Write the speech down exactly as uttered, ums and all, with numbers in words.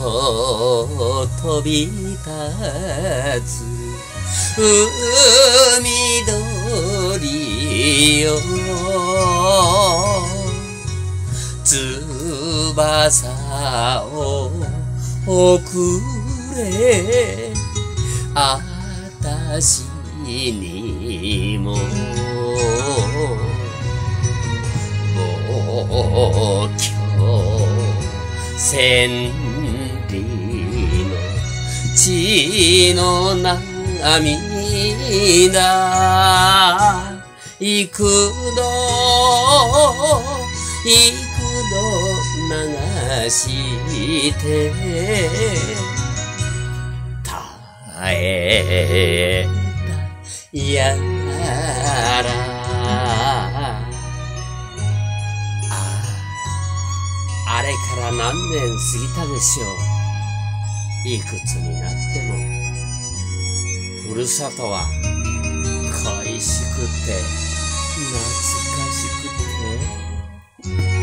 と飛び立つ海鳥よ翼を送れあたしにも望郷千里の血の涙幾度幾度流して耐えたやらあれから何年過ぎたでしょう。いくつになってもふるさとは恋しくて懐かしくて